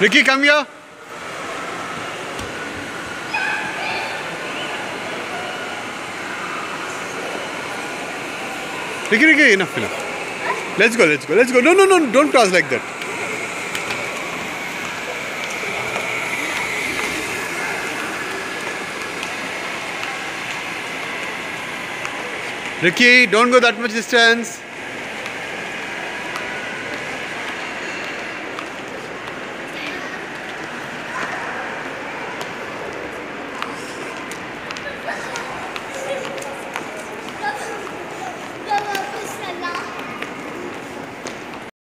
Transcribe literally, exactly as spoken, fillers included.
Ricky, come here. Ricky, Ricky, enough, enough. Let's go, let's go, let's go. No, no, no, don't cross like that. Ricky, don't go that much distance.